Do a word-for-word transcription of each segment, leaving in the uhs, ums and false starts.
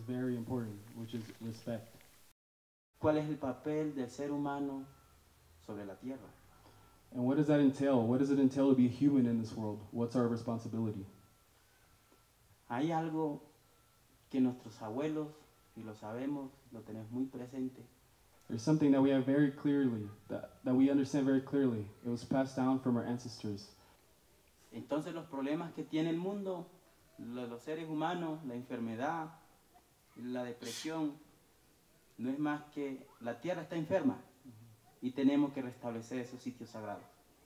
very important, which is respect. ¿Cuál es el papel del ser humano sobre la tierra? And what does that entail? What does it entail to be a human in this world? What's our responsibility? Hay algo que nuestros abuelos, y lo sabemos, lo tenemos muy presente, There's something that we have very clearly, that, that we understand very clearly. It was passed down from our ancestors. entonces los problemas que tiene el mundo, lo- los seres humanos, la enfermedad, la depresión, no es más que la tierra está enferma y tenemos que restablecer esos sitios sagrados.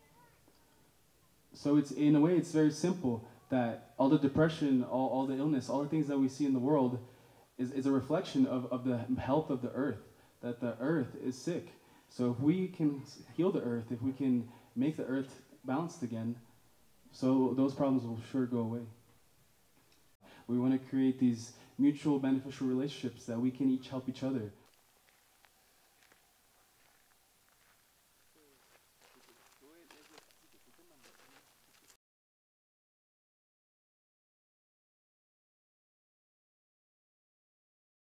So it's, in a way, it's very simple that all the depression, all, all the illness, all the things that we see in the world is, is a reflection of, of the health of the earth, that the earth is sick. So if we can heal the earth, if we can make the earth balanced again, so those problems will sure go away. We want to create these mutual beneficial relationships that we can each help each other.